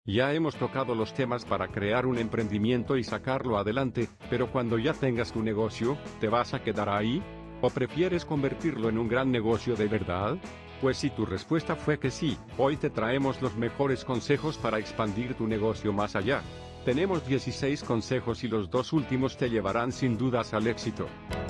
Ya hemos tocado los temas para crear un emprendimiento y sacarlo adelante, pero cuando ya tengas tu negocio, ¿te vas a quedar ahí? ¿O prefieres convertirlo en un gran negocio de verdad? Pues si tu respuesta fue que sí, hoy te traemos los mejores consejos para expandir tu negocio más allá. Tenemos 16 consejos y los 2 últimos te llevarán sin dudas al éxito.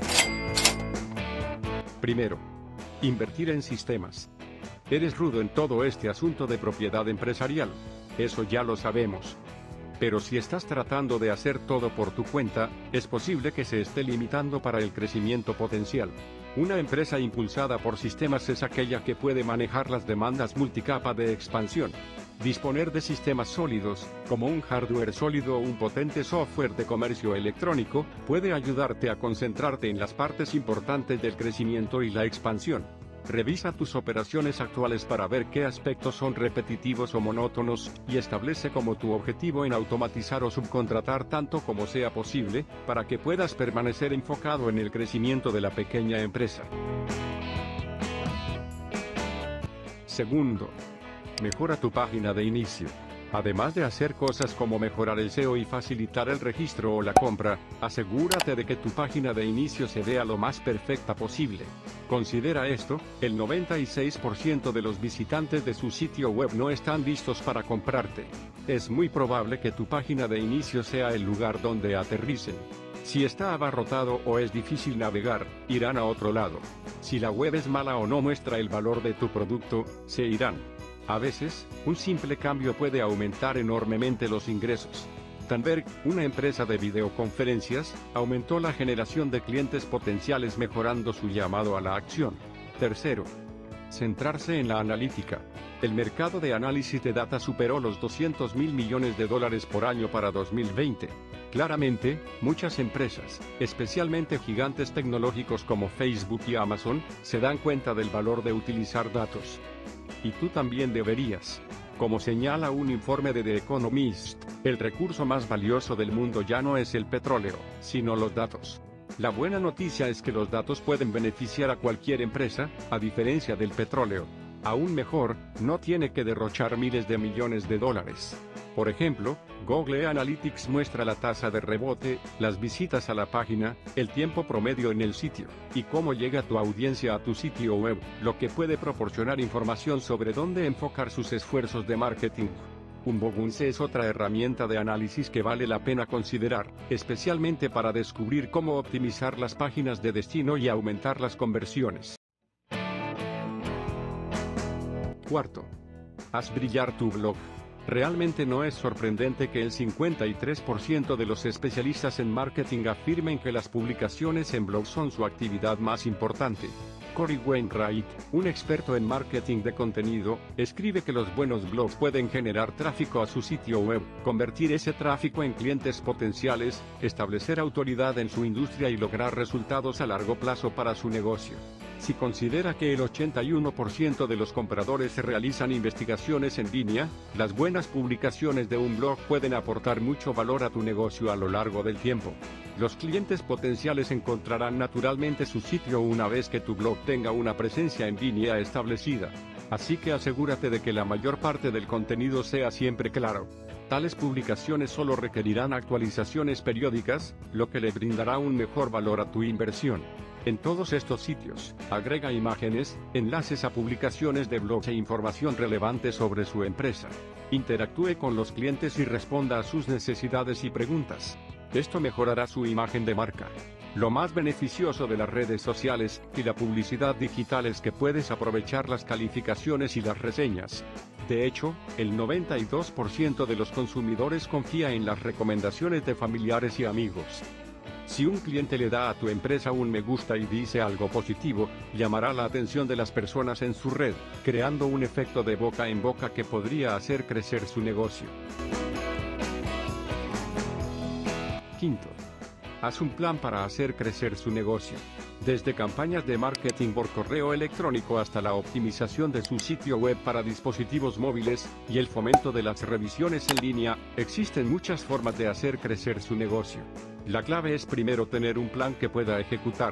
Primero, invertir en sistemas. Eres rudo en todo este asunto de propiedad empresarial. Eso ya lo sabemos. Pero si estás tratando de hacer todo por tu cuenta, es posible que se esté limitando para el crecimiento potencial. Una empresa impulsada por sistemas es aquella que puede manejar las demandas multicapa de expansión. Disponer de sistemas sólidos, como un hardware sólido o un potente software de comercio electrónico, puede ayudarte a concentrarte en las partes importantes del crecimiento y la expansión. Revisa tus operaciones actuales para ver qué aspectos son repetitivos o monótonos, y establece como tu objetivo en automatizar o subcontratar tanto como sea posible, para que puedas permanecer enfocado en el crecimiento de la pequeña empresa. Segundo, mejora tu página de inicio. Además de hacer cosas como mejorar el SEO y facilitar el registro o la compra, asegúrate de que tu página de inicio se vea lo más perfecta posible. Considera esto: el 96% de los visitantes de su sitio web no están listos para comprarte. Es muy probable que tu página de inicio sea el lugar donde aterricen. Si está abarrotado o es difícil navegar, irán a otro lado. Si la web es mala o no muestra el valor de tu producto, se irán. A veces, un simple cambio puede aumentar enormemente los ingresos. Tandberg, una empresa de videoconferencias, aumentó la generación de clientes potenciales mejorando su llamado a la acción. Tercero, centrarse en la analítica. El mercado de análisis de data superó los $200 mil millones por año para 2020. Claramente, muchas empresas, especialmente gigantes tecnológicos como Facebook y Amazon, se dan cuenta del valor de utilizar datos. Y tú también deberías. Como señala un informe de The Economist, el recurso más valioso del mundo ya no es el petróleo, sino los datos. La buena noticia es que los datos pueden beneficiar a cualquier empresa, a diferencia del petróleo. Aún mejor, no tiene que derrochar miles de millones de dólares. Por ejemplo, Google Analytics muestra la tasa de rebote, las visitas a la página, el tiempo promedio en el sitio, y cómo llega tu audiencia a tu sitio web, lo que puede proporcionar información sobre dónde enfocar sus esfuerzos de marketing. Unbogunce es otra herramienta de análisis que vale la pena considerar, especialmente para descubrir cómo optimizar las páginas de destino y aumentar las conversiones. Cuarto, haz brillar tu blog. Realmente no es sorprendente que el 53% de los especialistas en marketing afirmen que las publicaciones en blog son su actividad más importante. Corey Wainwright, un experto en marketing de contenido, escribe que los buenos blogs pueden generar tráfico a su sitio web, convertir ese tráfico en clientes potenciales, establecer autoridad en su industria y lograr resultados a largo plazo para su negocio. Si considera que el 81% de los compradores realizan investigaciones en línea, las buenas publicaciones de un blog pueden aportar mucho valor a tu negocio a lo largo del tiempo. Los clientes potenciales encontrarán naturalmente su sitio una vez que tu blog tenga una presencia en línea establecida. Así que asegúrate de que la mayor parte del contenido sea siempre claro. Tales publicaciones solo requerirán actualizaciones periódicas, lo que le brindará un mejor valor a tu inversión. En todos estos sitios, agrega imágenes, enlaces a publicaciones de blogs e información relevante sobre su empresa. Interactúe con los clientes y responda a sus necesidades y preguntas. Esto mejorará su imagen de marca. Lo más beneficioso de las redes sociales y la publicidad digital es que puedes aprovechar las calificaciones y las reseñas. De hecho, el 92% de los consumidores confía en las recomendaciones de familiares y amigos. Si un cliente le da a tu empresa un me gusta y dice algo positivo, llamará la atención de las personas en su red, creando un efecto de boca en boca que podría hacer crecer su negocio. Quinto, haz un plan para hacer crecer su negocio. Desde campañas de marketing por correo electrónico hasta la optimización de su sitio web para dispositivos móviles y el fomento de las revisiones en línea, existen muchas formas de hacer crecer su negocio. La clave es primero tener un plan que pueda ejecutar.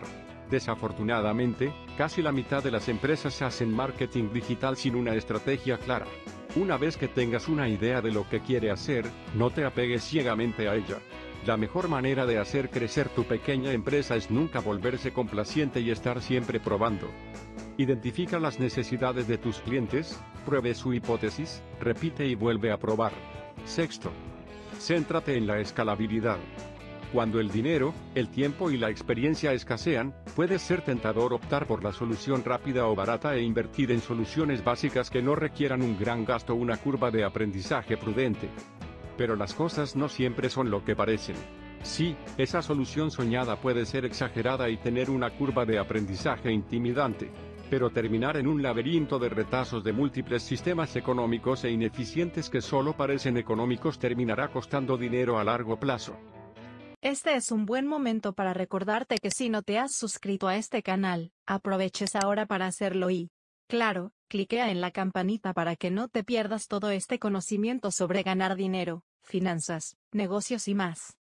Desafortunadamente, casi la mitad de las empresas hacen marketing digital sin una estrategia clara. Una vez que tengas una idea de lo que quiere hacer, no te apegues ciegamente a ella. La mejor manera de hacer crecer tu pequeña empresa es nunca volverse complaciente y estar siempre probando. Identifica las necesidades de tus clientes, pruebe su hipótesis, repite y vuelve a probar. Sexto, céntrate en la escalabilidad. Cuando el dinero, el tiempo y la experiencia escasean, puede ser tentador optar por la solución rápida o barata e invertir en soluciones básicas que no requieran un gran gasto o una curva de aprendizaje prudente. Pero las cosas no siempre son lo que parecen. Sí, esa solución soñada puede ser exagerada y tener una curva de aprendizaje intimidante. Pero terminar en un laberinto de retazos de múltiples sistemas económicos e ineficientes que solo parecen económicos terminará costando dinero a largo plazo. Este es un buen momento para recordarte que si no te has suscrito a este canal, aproveches ahora para hacerlo y, claro, cliquea en la campanita para que no te pierdas todo este conocimiento sobre ganar dinero, finanzas, negocios y más.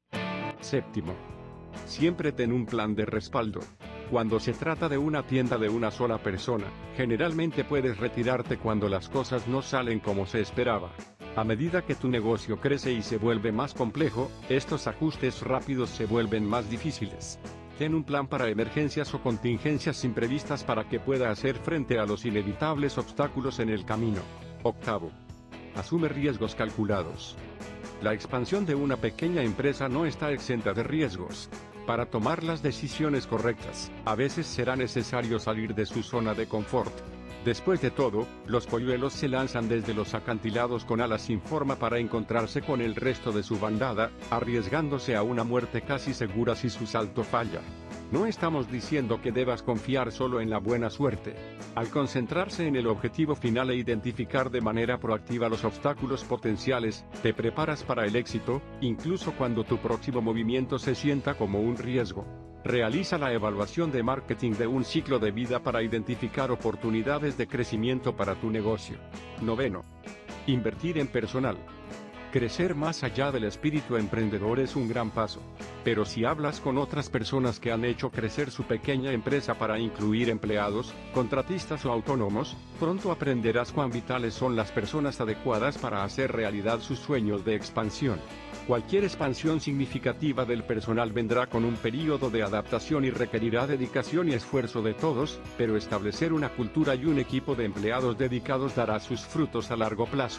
Séptimo, siempre ten un plan de respaldo. Cuando se trata de una tienda de una sola persona, generalmente puedes retirarte cuando las cosas no salen como se esperaba. A medida que tu negocio crece y se vuelve más complejo, estos ajustes rápidos se vuelven más difíciles. Ten un plan para emergencias o contingencias imprevistas para que pueda hacer frente a los inevitables obstáculos en el camino. Octavo, asume riesgos calculados. La expansión de una pequeña empresa no está exenta de riesgos. Para tomar las decisiones correctas, a veces será necesario salir de su zona de confort. Después de todo, los polluelos se lanzan desde los acantilados con alas sin forma para encontrarse con el resto de su bandada, arriesgándose a una muerte casi segura si su salto falla. No estamos diciendo que debas confiar solo en la buena suerte. Al concentrarse en el objetivo final e identificar de manera proactiva los obstáculos potenciales, te preparas para el éxito, incluso cuando tu próximo movimiento se sienta como un riesgo. Realiza la evaluación de marketing de un ciclo de vida para identificar oportunidades de crecimiento para tu negocio. Noveno, invertir en personal. Crecer más allá del espíritu emprendedor es un gran paso. Pero si hablas con otras personas que han hecho crecer su pequeña empresa para incluir empleados, contratistas o autónomos, pronto aprenderás cuán vitales son las personas adecuadas para hacer realidad sus sueños de expansión. Cualquier expansión significativa del personal vendrá con un período de adaptación y requerirá dedicación y esfuerzo de todos, pero establecer una cultura y un equipo de empleados dedicados dará sus frutos a largo plazo.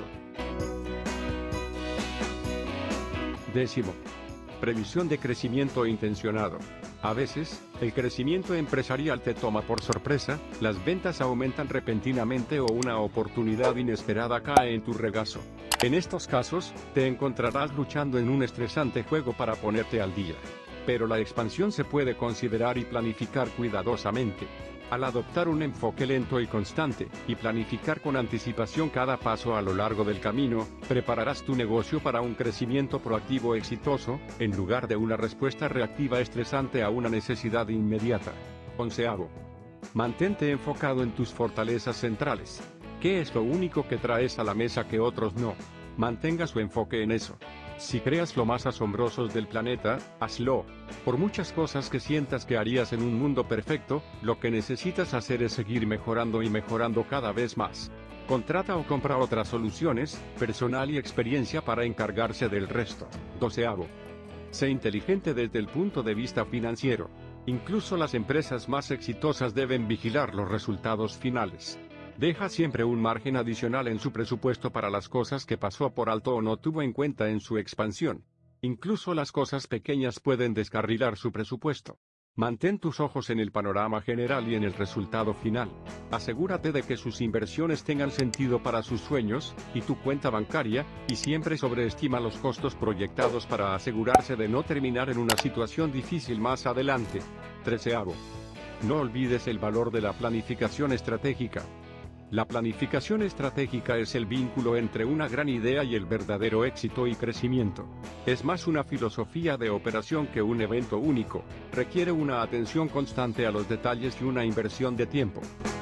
Décimo, previsión de crecimiento intencionado. A veces, el crecimiento empresarial te toma por sorpresa, las ventas aumentan repentinamente o una oportunidad inesperada cae en tu regazo. En estos casos, te encontrarás luchando en un estresante juego para ponerte al día. Pero la expansión se puede considerar y planificar cuidadosamente. Al adoptar un enfoque lento y constante, y planificar con anticipación cada paso a lo largo del camino, prepararás tu negocio para un crecimiento proactivo exitoso, en lugar de una respuesta reactiva estresante a una necesidad inmediata. Onceavo, mantente enfocado en tus fortalezas centrales. ¿Qué es lo único que traes a la mesa que otros no? Mantenga su enfoque en eso. Si creas lo más asombrosos del planeta, hazlo. Por muchas cosas que sientas que harías en un mundo perfecto, lo que necesitas hacer es seguir mejorando y mejorando cada vez más. Contrata o compra otras soluciones, personal y experiencia para encargarse del resto. Doceavo, sé inteligente desde el punto de vista financiero. Incluso las empresas más exitosas deben vigilar los resultados finales. Deja siempre un margen adicional en su presupuesto para las cosas que pasó por alto o no tuvo en cuenta en su expansión. Incluso las cosas pequeñas pueden descarrilar su presupuesto. Mantén tus ojos en el panorama general y en el resultado final. Asegúrate de que sus inversiones tengan sentido para sus sueños y tu cuenta bancaria, y siempre sobreestima los costos proyectados para asegurarse de no terminar en una situación difícil más adelante. Treceavo, no olvides el valor de la planificación estratégica. La planificación estratégica es el vínculo entre una gran idea y el verdadero éxito y crecimiento. Es más una filosofía de operación que un evento único, requiere una atención constante a los detalles y una inversión de tiempo.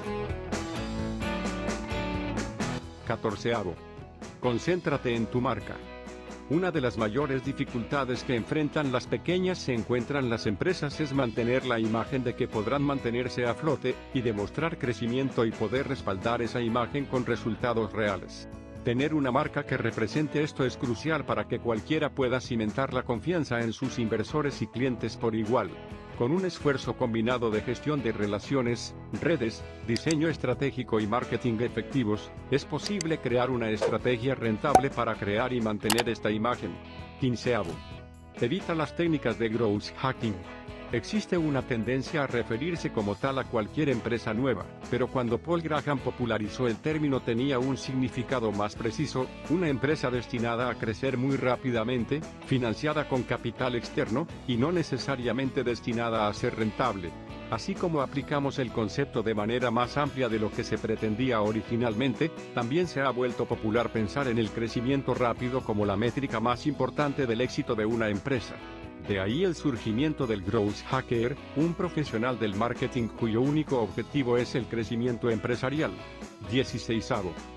14avo. Concéntrate en tu marca. Una de las mayores dificultades que enfrentan las pequeñas se encuentran las empresas es mantener la imagen de que podrán mantenerse a flote, y demostrar crecimiento y poder respaldar esa imagen con resultados reales. Tener una marca que represente esto es crucial para que cualquiera pueda cimentar la confianza en sus inversores y clientes por igual. Con un esfuerzo combinado de gestión de relaciones, redes, diseño estratégico y marketing efectivos, es posible crear una estrategia rentable para crear y mantener esta imagen. 15. Evita las técnicas de growth hacking. Existe una tendencia a referirse como tal a cualquier empresa nueva, pero cuando Paul Graham popularizó el término tenía un significado más preciso: una empresa destinada a crecer muy rápidamente, financiada con capital externo, y no necesariamente destinada a ser rentable. Así como aplicamos el concepto de manera más amplia de lo que se pretendía originalmente, también se ha vuelto popular pensar en el crecimiento rápido como la métrica más importante del éxito de una empresa. De ahí el surgimiento del growth hacker, un profesional del marketing cuyo único objetivo es el crecimiento empresarial. 16.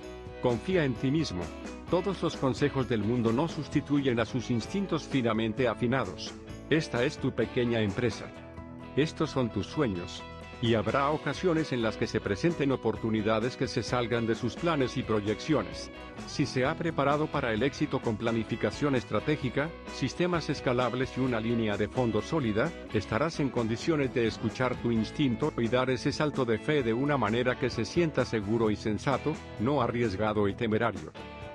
Confía en ti mismo. Todos los consejos del mundo no sustituyen a sus instintos finamente afinados. Esta es tu pequeña empresa. Estos son tus sueños. Y habrá ocasiones en las que se presenten oportunidades que se salgan de sus planes y proyecciones. Si se ha preparado para el éxito con planificación estratégica, sistemas escalables y una línea de fondo sólida, estarás en condiciones de escuchar tu instinto y dar ese salto de fe de una manera que se sienta seguro y sensato, no arriesgado y temerario.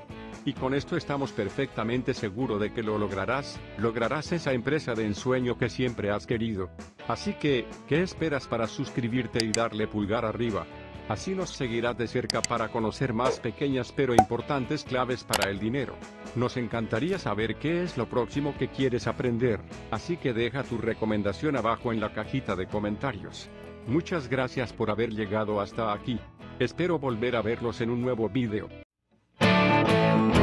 Y con esto estamos perfectamente seguros de que lo lograrás esa empresa de ensueño que siempre has querido. Así que, ¿qué esperas para suscribirte y darle pulgar arriba? Así nos seguirás de cerca para conocer más pequeñas pero importantes claves para el dinero. Nos encantaría saber qué es lo próximo que quieres aprender, así que deja tu recomendación abajo en la cajita de comentarios. Muchas gracias por haber llegado hasta aquí. Espero volver a verlos en un nuevo video.